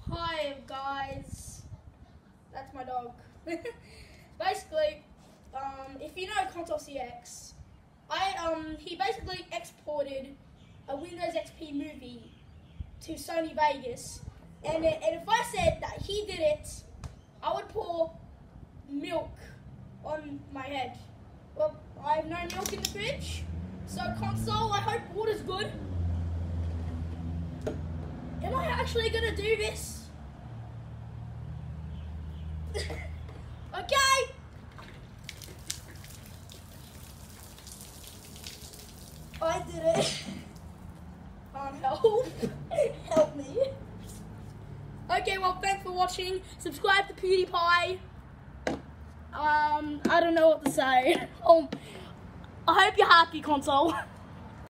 Hi guys, that's my dog. Basically, if you know Console CX, he basically exported a Windows XP movie to Sony Vegas, and if I said that he did it, I would pour milk on my head. Well, I have no milk in the fridge, so Console, I hope water's good. Am I actually gonna do this? Okay. I did it. Help. Help me. Okay, well, thanks for watching. Subscribe to PewDiePie. I don't know what to say. I hope you're happy, Console.